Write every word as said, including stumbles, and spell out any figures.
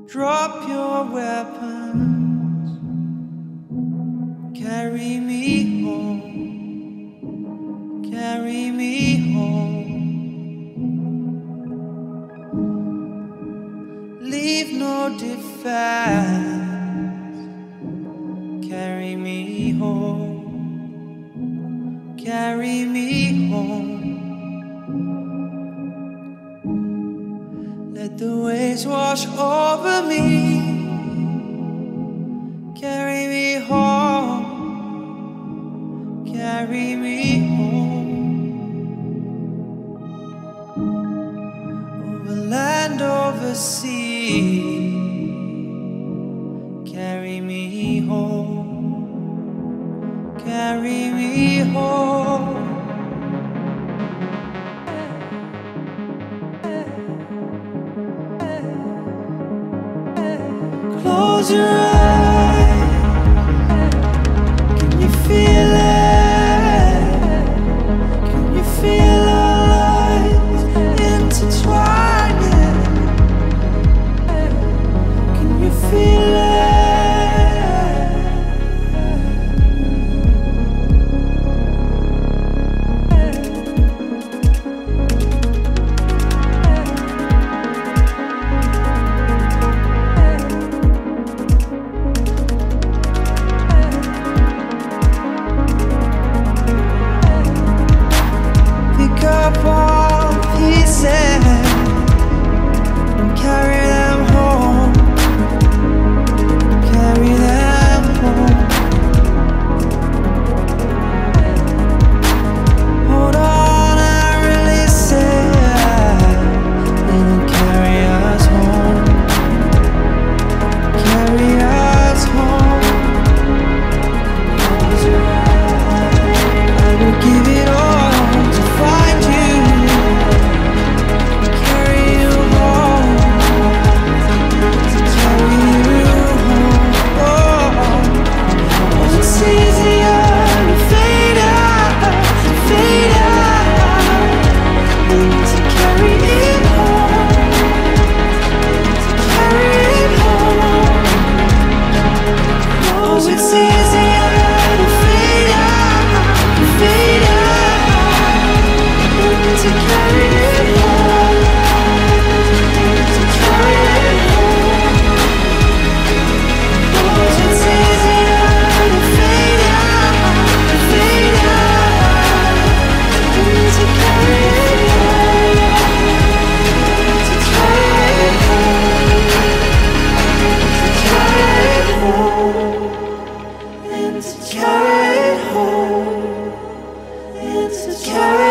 Drop your weapons, carry me home, carry me home. Leave no defense, carry me home, carry me home. Let the waves wash over me, carry me home, carry me home. Over land, over sea, carry me home, carry me home. Close your eyes, can you feel it? Can you feel our lives intertwining? Can you feel it? All pieces and carry them home, carry them home. Hold on and release it, it'll carry us home, carry us home. I will give it all to find you. Carry it home, it's a carry